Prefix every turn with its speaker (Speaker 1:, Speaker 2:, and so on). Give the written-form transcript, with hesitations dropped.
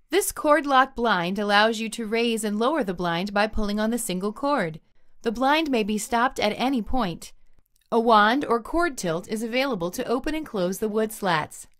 Speaker 1: This cord lock blind allows you to raise and lower the blind by pulling on the single cord. The blind may be stopped at any point. A wand or cord tilt is available to open and close the wood slats.